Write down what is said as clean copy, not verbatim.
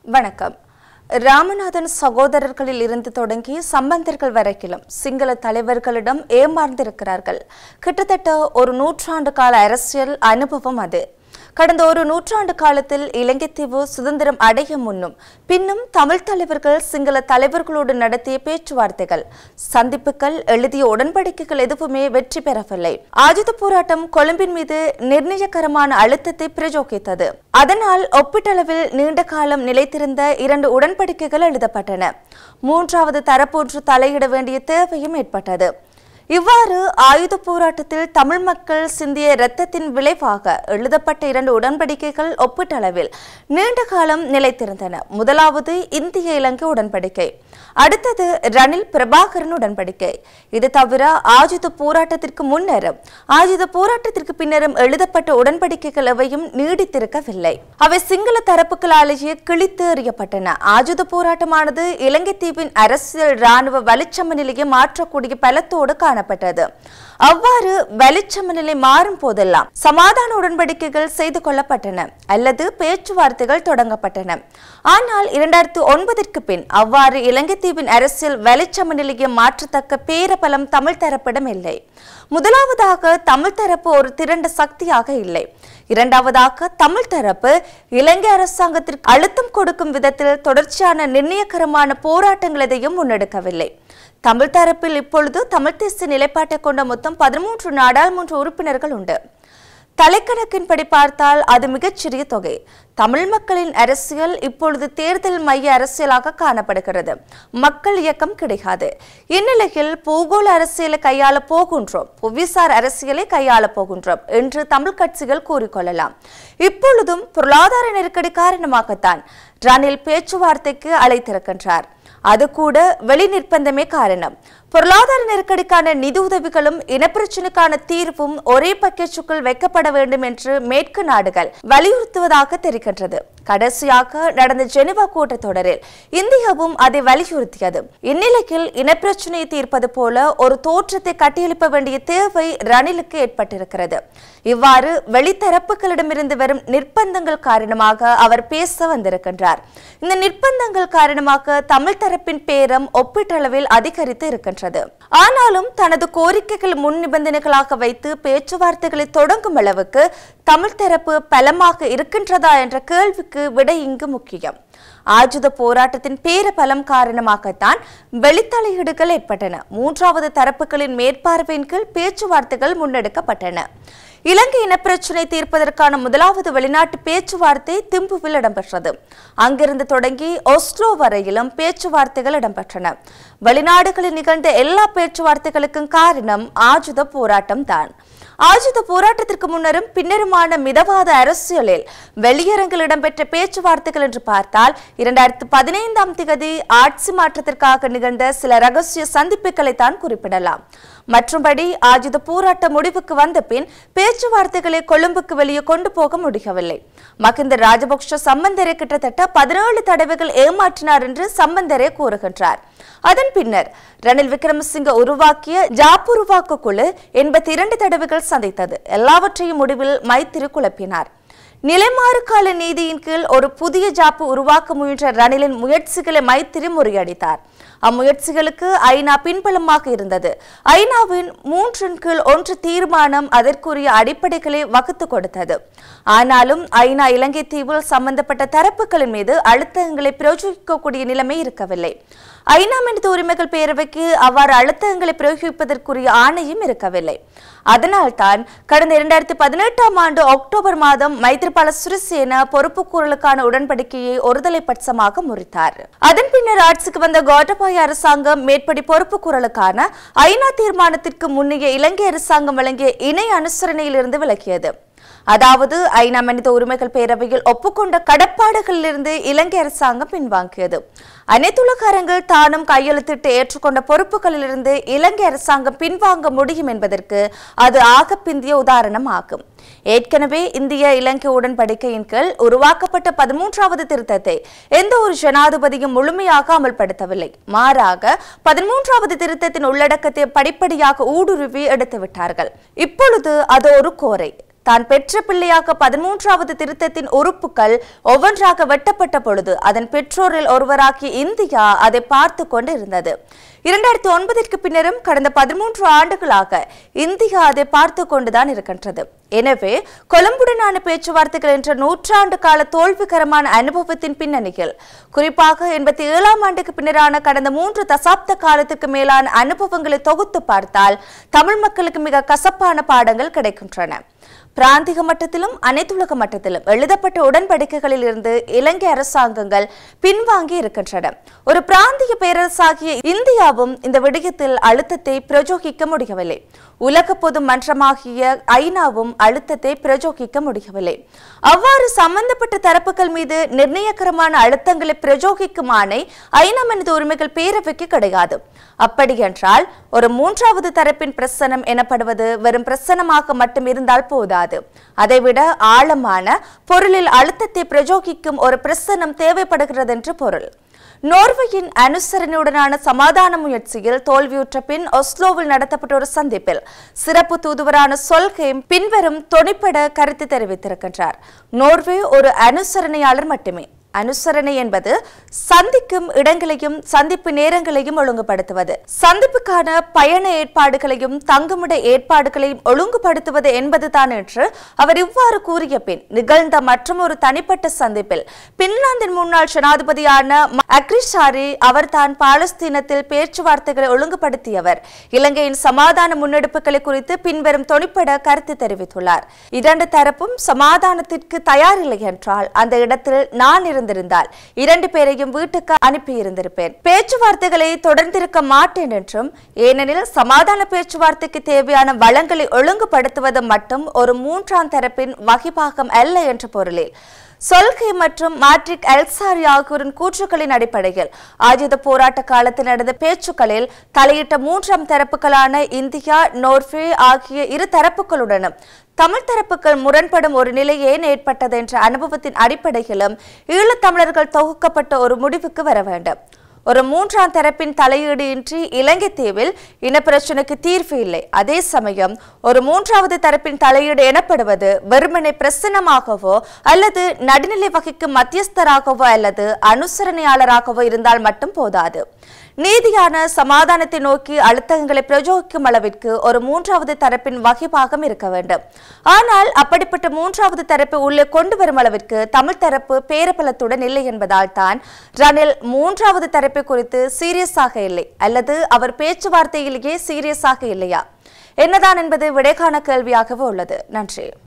வணக்கம். ராமநாதன் சகோதரர்களில் இருந்து தொடங்கி சம்பந்தர்கள் வரைக்கிலும் சிங்கள தலைவர்களிடம் ஏமாந்திருக்கிறார்கள். கிட்டத்தட்ட ஒரு நூற்றாண்டு கால அரசியல் அனுபவம் அது. கடந்த ஒரு நூற்றாண்டு காலத்தில் இலங்கைத்தீவு சுதந்திரம் அடைய முன்னும் பின்னும் தமிழ் தலைவர்கள் சிங்கள தலைவர்களோடு நடத்திய பேச்சுவார்த்தைகள், சந்திப்புகள், எழுதிய உடன்படிக்கைகள் எதுவுமே வெற்றி பெறவில்லை. ஆயுத போராட்டம் கொழும்பின் மீது நிர்ணயகரமான அழுத்தத்தை பிரயோகித்தது. அதனால் ஒப்பீட்டளவில் நீண்ட காலம் நிலைத்திருந்த 2 உடன்படிக்கைகள் எழுதப்பட்டன. மூன்றாவது தரப்பொன்று தலையிட வேண்டிய தேவையும் ஏற்பட்டது. இவ்வாறு ஆயுத போராட்டத்தில் தமிழ் மக்கள் சிந்திய இரத்தத்தின் விளைவாக எழுதப்பட்ட 2 உடன்படிக்கைகள் ஒப்பீட்டளவில் நீண்ட காலம் நிலைத்திருந்தன. முதலாவது இந்திய இலங்கை உடன்படிக்கை, அடுத்தது ரணில் பிரபாகரன் உடன்படிக்கை. இது தவிர ஆயுத போராட்டத்திற்கு முன்னரும் ஆயுத போராட்டத்திற்கு பின்னரும் எழுதப்பட்ட உடன்படிக்கைகள் எவையும் நீடித்திருக்கவில்லை. அவை சிங்கள தரப்புகளாலேயே கிழித்து எறியப்பட்டன. ஆயுத போராட்டமானது இலங்கை தீவின் அரசியல் இராணுவ வலிச்சமநிலையை மாற்றக்கூடிய பலத்தோடு காணப்பட்டது. அவ்வாறு வலிச்சமநிலை மாறும் போதெல்லாம் சமாதான உடன்படிக்கைகள் செய்து கொள்ளப்பட்டன அல்லது பேச்சுவார்த்தைகள் தொடங்கப்பட்டன. ஆனால் 2009ற்கு பின் அவ்வாறு இலங்கை தீவின் அரசியல் வலிச்சமநிலையை மாற்றத்தக்க பேரபலம் தமிழ் தரப்பிடம் இல்லை. முதலாவதாக தமிழ் தரப்பு ஒரு திரண்ட சக்தியாக இல்லை. இரண்டாவதாக தமிழ் தரப்பு இலங்கை அரசாங்கத்திற்கு அழுத்தம் கொடுக்கும் விதத்தில் தொடர்ச்சியான நிர்ணயகரமான போராட்டங்கள் எதையும் முன்னெடுக்கவில்லை. தமிழ் தரப்பில் இப்பொழுது தமிழ் தேசிய நிலைப்பாட்டை கொண்ட மொத்தம் 13 நாடாளுமன்ற உறுப்பினர்கள் உண்டு. தலைக்கணக்கின்படி பார்த்தால் அது மிகச்சிறிய தொகை. தமிழ் மக்களின் அரசியல் இப்பொழுது தேர்தல் மைய அரசியலாக காணப்படுகிறது. மக்கள் இயக்கம் கிடையாது. இந்நிலையில் பூகோள அரசியலை கையாள போகின்றோம், புவிசார் அரசியலை கையாள போகின்றோம் என்று தமிழ் கட்சிகள் கூறிக்கொள்ளலாம். இப்பொழுதும் பொருளாதார நெருக்கடி காரணமாகத்தான் ரணில் பேச்சுவார்த்தைக்கு அழைத்திருக்கின்றார். அது கூட வெளி நிர்பந்தமே காரணம். பொருளாதார நெருக்கடிக்கான நிதி உதவிகளும் இனப்பிரச்சினைக்கான தீர்வும் ஒரே பக்கேஜுக்குள் வைக்கப்பட வேண்டும் என்று மேற்கு நாடுகள் வலியுறுத்துவதாக தெரிகின்றது. கடைசியாக நடந்த ஜெனீவா கூட்டத்தொடரில் இந்தியாவும் அதை வலியுறுத்தியது. இந்நிலையில் இனப்பிரச்சினையை தீர்ப்பது போல ஒரு தோற்றத்தை கட்டியெழுப்ப வேண்டிய தேவை ரணிலுக்கு ஏற்பட்டிருக்கிறது. இவ்வாறு வெளித்தரப்புகளிடமிருந்து வரும் நிர்பந்தங்கள் காரணமாக அவர் பேச வந்திருக்கின்றார். இந்த நிர்பந்தங்கள் காரணமாக தமிழ் தரப்பின் பேரம் ஒப்பீட்டளவில் அதிகரித்து இருக்கின்றது. ஆனாலும் தனது கோரிக்கைகள் முன் நிபந்தனைகளாக வைத்து பேச்சுவார்த்தைகளை தொடங்கும் அளவுக்கு தமிழ் தரப்பு பலமாக இருக்கின்றதா என்ற கேள்விக்கு விடை இங்கு முக்கியம். ஆயுத போராட்டத்தின் பேரபலம் காரணமாகத்தான் வெளித்தலையீடுகள் ஏற்பட்டன. மூன்றாவது தரப்புகளின் மேற்பார்வையின் கீழ் பேச்சுவார்த்தைகள் முன்னெடுக்கப்பட்டன. இலங்கை இனப்பிரச்சினை தீர்ப்பதற்கான முதலாவது வெளிநாட்டு பேச்சுவார்த்தை திம்புவில் இடம்பெற்றது. அங்கிருந்து தொடங்கி ஒஸ்லோ வரையிலும் பேச்சுவார்த்தைகள் இடம்பெற்றன. வெளிநாடுகளில் நிகழ்ந்த எல்லா பேச்சுவார்த்தைகளுக்கும் காரணம் ஆயுத போராட்டம் தான். ஆயுத போராட்டத்திற்கு முன்னரும் பின்னருமான மிதவாத அரசியலில் வெளியரங்கில் இடம்பெற்ற பேச்சுவார்த்தைகள் என்று பார்த்தால் 2015 ஆட்சி மாற்றத்திற்காக நிகழ்ந்த சில ரகசிய சந்திப்புகளை தான் குறிப்பிடலாம். மற்றும்படி ஆயுத போராட்ட முடிவுக்கு வந்த பின் பேச்சுவார்த்தைகளை கொழும்புக்கு வெளியே கொண்டு போக முடியவில்லை. மகிந்த ராஜபக்ஷ சம்பந்தரை கிட்டத்தட்ட 17 தடவைகள் ஏமாற்றினார் என்று சம்பந்தரே கூறுகின்றார். அதன் பின்னர் ரணில் விக்ரமசிங்க உருவாக்கிய ஜாப்புருவாக்கு குழு 82 தடவைகள் சந்தித்தது. எல்லாவற்றையும் முடிவில் மைத்திரி குழப்பினார். நிலைமாறு கால நீதியின் கீழ் ஒரு புதிய ஜாப்பு உருவாக்க முயன்ற ரணிலின் முயற்சிகளை மைத்திரி முறியடித்தார். அம்முயற்சிகளுக்கு ஐநா பின்பலமாக இருந்தது. ஐநாவின் 3/1 தீர்மானம் அதற்குரிய அடிப்படைகளை வகுத்து கொடுத்தது. ஆனாலும் ஐநா இலங்கை தீவில் சம்பந்தப்பட்ட தரப்புகளின் மீது அழுத்தங்களை பிரயோகிக்கக்கூடிய நிலைமை இருக்கவில்லை. ஐநா மனித உரிமைகள் பேரவைக்கு அவ்வாறு அழுத்தங்களை பிரயோகிப்பதற்குரிய ஆணையும் இருக்கவில்லை. அதனால்தான் கடந்த 2018 அக்டோபர் மாதம் மைத்ரிபால சிறிசேன பொறுப்புக்கூறலுக்கான உடன்படிக்கையை ஒருதலை பட்சமாக முறித்தார். அதன் பின்னர் ஆட்சிக்கு வந்த கோட்டபாய அரசாங்கம் மேற்படி பொறுப்புக்கூறலுக்கான ஐநா தீர்மானத்திற்கு முன்னைய இலங்கை அரசாங்கம் வழங்கிய இணை அனுசரணையிலிருந்து விலகியது. அதாவது ஐநா மனித உரிமைகள் பேரவையில் ஒப்புக்கொண்ட கடப்பாடுகளிலிருந்து இலங்கை அரசாங்கம் பின்வாங்கியது. அனைத்துலக அரங்கில் தானும் கையெழுத்திட்டு ஏற்றுக்கொண்ட பொறுப்புகளிலிருந்து இலங்கை அரசாங்கம் பின்வாங்க முடியும் என்பதற்கு அது ஆக பிந்திய உதாரணம் ஆகும். ஏற்கனவே இந்திய இலங்கை உடன்படிக்கையின் கீழ் உருவாக்கப்பட்ட 13வது திருத்தத்தை எந்த ஒரு ஜனாதிபதியும் முழுமையாக அமல்படுத்தவில்லை. மாறாக 13வது திருத்தத்தின் உள்ளடக்கத்தை படிப்படியாக ஊடுருவி எடுத்துவிட்டார்கள். இப்பொழுது அது ஒரு கோரை. தான் பெற்ற பிள்ளையாக 13வது திருத்தத்தின் உறுப்புகள் ஒவ்வொன்றாக வெட்டப்பட்ட பொழுது அதன் பெற்றோரில் ஒருவராகிய இந்தியா அதை பார்த்து கொண்டு இருந்தது. 2009ற்கு பின்னரும் கடந்த 13 ஆண்டுகளாக இந்தியா அதை பார்த்து கொண்டுதான் இருக்கின்றது. எனவே கொலம்புடனான பேச்சுவார்த்தைகள் என்ற நூற்றாண்டு கால தோல்விகரமான அனுபவத்தின் பின்னணியில் குறிப்பாக 87ஆம் ஆண்டுக்கு பின்னரான கடந்த 3 தசாப்த காலத்துக்கு மேலான அனுபவங்களை தொகுத்து பார்த்தால் தமிழ் மக்களுக்கு மிக கசப்பான பாடங்கள் கிடைக்கின்றன. பிராந்திய மட்டத்திலும் அனைத்துலக மட்டத்திலும் எழுதப்பட்ட உடன்படிக்கைகளில் இருந்து இலங்கை அரசாங்கங்கள் பின்வாங்கி இருக்கின்றன. ஒரு பிராந்திய பேரரசாகிய இந்தியாவும் இந்த விடயத்தில் அழுத்தத்தை பிரயோகிக்க முடியவில்லை. உலக பொது மன்றமாகிய ஐநாவும் அழுத்தத்தை பிரயோகிக்க முடியவில்லை. அவ்வாறு சம்பந்தப்பட்ட தரப்புகள் மீது நிர்ணயகரமான அழுத்தங்களை பிரயோகிக்கும் ஆணை ஐநா மனித உரிமைகள் பேரவைக்கு கிடையாது. அப்படியென்றால் ஒரு மூன்றாவது தரப்பின் பிரசனம் எனப்படுவது வெறும் பிரசனமாக மட்டும் இருந்தால் போதாது. அதைவிட ஆழமான பொருளில் அழுத்தத்தை பிரயோகிக்கும் ஒரு பிரசனம் தேவைப்படுகிறது என்று பொருள். நோர்வேயின் அனுசரணையுடனான சமாதான முயற்சியில் தோல்வியுற்ற பின் ஒஸ்லோவில் நடத்தப்பட்ட ஒரு சந்திப்பில் சிறப்பு தூதுவரான சொல்ஹெய்ம் பின்வரும் தொனிப்பட கருத்து தெரிவித்திருக்கின்றார். நோர்வே ஒரு அனுசரணையாளர் மட்டுமே. அனுசரணை என்பது சந்திக்கும் இடங்களையும் சந்திப்பு நேரங்களையும் ஒழுங்குபடுத்துவது, சந்திப்புக்கான பயண ஏற்பாடுகளையும் தங்குமிட ஏற்பாடுகளையும் ஒழுங்குபடுத்துவது என்பதுதான் என்று அவர் இவ்வாறு கூறிய பின் நிகழ்ந்த மற்றொரு தனிப்பட்ட சந்திப்பில் பின்லாந்தின் முன்னாள் ஜனாதிபதியான அக்ரிஷாரி அவர்தான் பாலஸ்தீனத்தில் பேச்சுவார்த்தைகளை ஒழுங்குபடுத்தியவர் இலங்கையின் சமாதான முன்னெடுப்புகளை குறித்து பின்வரும் தொனிப்பட கருத்து தெரிவித்துள்ளார். இரண்டு தரப்பும் சமாதானத்திற்கு தயாரில்லை என்றால் அந்த இடத்தில் நான் இருந்திருந்தால் 2 பேரையும் வீட்டுக்கு அனுப்பியிருந்திருப்பேன். பேச்சுவார்த்தைகளை தொடர்ந்திருக்க மாட்டேன் என்றும், ஏனெனில் சமாதான பேச்சுவார்த்தைக்கு தேவையான வளங்களை ஒழுங்குபடுத்துவது மட்டும் ஒரு மூன்றாம் தரப்பின் வகிபாகம் அல்ல என்ற பொருளில் சொல்கை மற்றும் மாட்ரிக் அல்சாரி ஆகியோரின் கூற்றுக்களின் அடிப்படையில் ஆயுத போராட்ட காலத்தில் நடந்த பேச்சுக்களில் தலையிட்ட மூன்றாம் தரப்புகளான இந்தியா, நோர்வே ஆகிய இரு தரப்புகளுடனும் தமிழ் தரப்புகள் முரண்படும் ஒரு நிலை ஏன் ஏற்பட்டது என்ற அனுபவத்தின் அடிப்படையிலும் ஈழத்தமிழர்கள் தொகுக்கப்பட்ட ஒரு முடிவுக்கு வர வேண்டும். ஒரு மூன்றாம் தரப்பின் தலையீடு இன்றி இலங்கை தீவில் இனப்பிரச்சனைக்கு தீர்வு இல்லை. அதே சமயம் ஒரு மூன்றாவது தரப்பின் தலையீடு எனப்படுவது வெறுமனை பிரசனமாகவோ அல்லது நடுநிலை வகிக்கும் மத்தியஸ்தராகவோ அல்லது அனுசரணையாளராகவோ இருந்தால் மட்டும் போதாது. நீதியான சமாதானத்தை நோக்கி அழுத்தங்களை பிரயோகிக்கும் அளவிற்கு ஒரு மூன்றாவது தரப்பின் வகிபாகம் இருக்க வேண்டும். ஆனால் அப்படிப்பட்ட மூன்றாவது தரப்பை உள்ளே கொண்டு வரும் அளவிற்கு தமிழ் தரப்பு பேரபலத்துடன் இல்லை என்பதால் தான் ரணில் மூன்றாவது தரப்பை குறித்து சீரியஸாக இல்லை, அல்லது அவர் பேச்சுவார்த்தையிலேயே சீரியஸாக இல்லையா என்னதான் என்பது விடைகான கேள்வியாகவே உள்ளது. நன்றி.